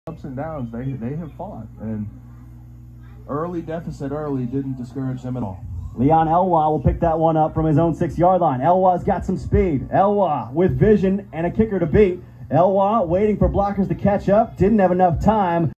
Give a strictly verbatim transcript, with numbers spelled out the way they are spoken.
ups and downs, they they have fought, and early deficit early didn't discourage them at all. Leon Elloie will pick that one up from his own six-yard line. Elloie's got some speed. Elloie with vision and a kicker to beat. Elloie waiting for blockers to catch up. Didn't have enough time.